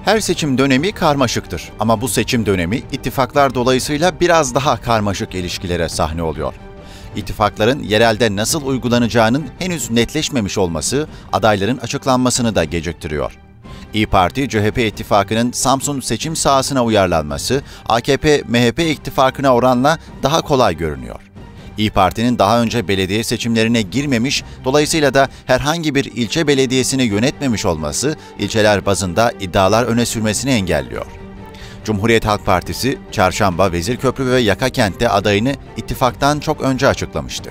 Her seçim dönemi karmaşıktır ama bu seçim dönemi ittifaklar dolayısıyla biraz daha karmaşık ilişkilere sahne oluyor. İttifakların yerelde nasıl uygulanacağının henüz netleşmemiş olması adayların açıklanmasını da geciktiriyor. İYİ Parti-CHP ittifakının Samsun seçim sahasına uyarlanması AKP-MHP ittifakına oranla daha kolay görünüyor. İYİ Parti'nin daha önce belediye seçimlerine girmemiş, dolayısıyla da herhangi bir ilçe belediyesini yönetmemiş olması ilçeler bazında iddialar öne sürmesini engelliyor. Cumhuriyet Halk Partisi, Çarşamba, Vezirköprü ve Yakakent'te adayını ittifaktan çok önce açıklamıştı.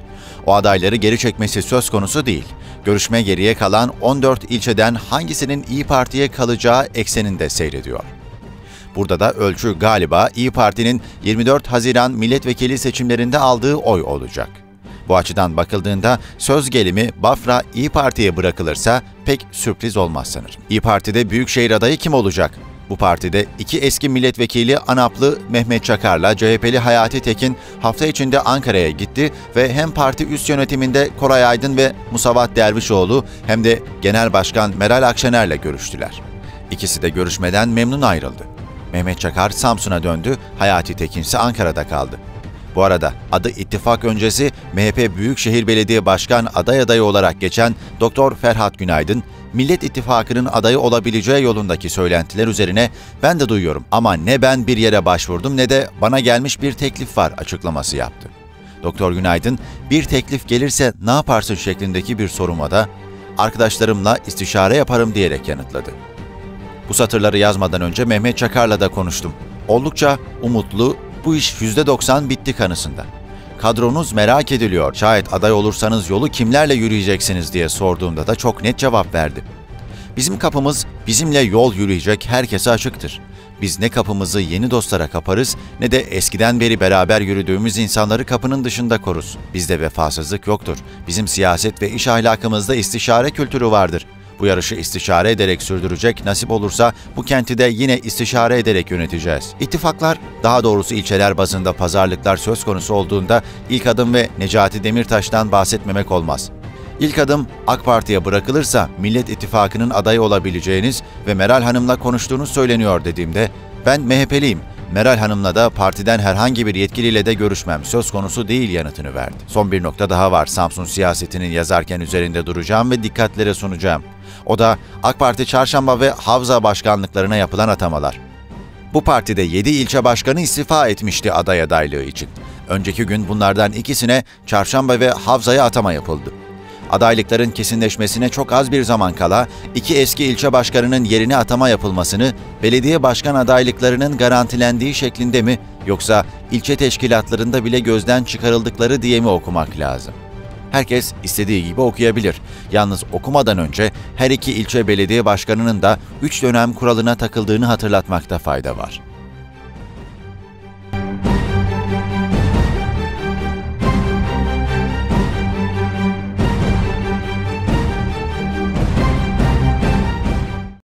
O adayları geri çekmesi söz konusu değil. Görüşme geriye kalan 14 ilçeden hangisinin İYİ Parti'ye kalacağı ekseninde seyrediyor. Burada da ölçü galiba İYİ Parti'nin 24 Haziran milletvekili seçimlerinde aldığı oy olacak. Bu açıdan bakıldığında söz gelimi Bafra İYİ Parti'ye bırakılırsa pek sürpriz olmaz sanırım. İYİ Parti'de büyükşehir adayı kim olacak? Bu partide iki eski milletvekili ANAP'lı Mehmet Çakar'la CHP'li Hayati Tekin hafta içinde Ankara'ya gitti ve hem parti üst yönetiminde Koray Aydın ve Musavat Dervişoğlu hem de Genel Başkan Meral Akşener'le görüştüler. İkisi de görüşmeden memnun ayrıldı. Mehmet Çakar Samsun'a döndü, Hayati Tekin ise Ankara'da kaldı. Bu arada adı ittifak öncesi MHP Büyükşehir Belediye Başkan adayı olarak geçen Doktor Ferhat Günaydın, Millet İttifakı'nın adayı olabileceği yolundaki söylentiler üzerine "Ben de duyuyorum ama ne ben bir yere başvurdum ne de bana gelmiş bir teklif var" açıklaması yaptı. Doktor Günaydın, "Bir teklif gelirse ne yaparsın?" şeklindeki bir soruma da "Arkadaşlarımla istişare yaparım" diyerek yanıtladı. Bu satırları yazmadan önce Mehmet Çakar'la da konuştum. Oldukça umutlu, bu iş %90 bitti kanısında. Kadronuz merak ediliyor, şayet aday olursanız yolu kimlerle yürüyeceksiniz diye sorduğumda da çok net cevap verdi. Bizim kapımız bizimle yol yürüyecek herkese açıktır. Biz ne kapımızı yeni dostlara kaparız ne de eskiden beri beraber yürüdüğümüz insanları kapının dışında koruz. Bizde vefasızlık yoktur. Bizim siyaset ve iş ahlakımızda istişare kültürü vardır. Bu yarışı istişare ederek sürdürecek, nasip olursa bu kenti de yine istişare ederek yöneteceğiz. İttifaklar, daha doğrusu ilçeler bazında pazarlıklar söz konusu olduğunda ilk adım ve Necati Demirtaş'tan bahsetmemek olmaz. İlk adım AK Parti'ye bırakılırsa Millet İttifakı'nın adayı olabileceğiniz ve Meral Hanım'la konuştuğunuz söyleniyor dediğimde, "Ben MHP'liyim. Meral Hanım'la da partiden herhangi bir yetkiliyle de görüşmem söz konusu değil" yanıtını verdi. Son bir nokta daha var Samsun siyasetinin yazarken üzerinde duracağım ve dikkatlere sunacağım. O da AK Parti Çarşamba ve Havza başkanlıklarına yapılan atamalar. Bu partide 7 ilçe başkanı istifa etmişti aday adaylığı için. Önceki gün bunlardan ikisine Çarşamba ve Havza'ya atama yapıldı. Adaylıkların kesinleşmesine çok az bir zaman kala iki eski ilçe başkanının yerine atama yapılmasını belediye başkan adaylıklarının garantilendiği şeklinde mi yoksa ilçe teşkilatlarında bile gözden çıkarıldıkları diye mi okumak lazım? Herkes istediği gibi okuyabilir. Yalnız okumadan önce her iki ilçe belediye başkanının da 3 dönem kuralına takıldığını hatırlatmakta fayda var.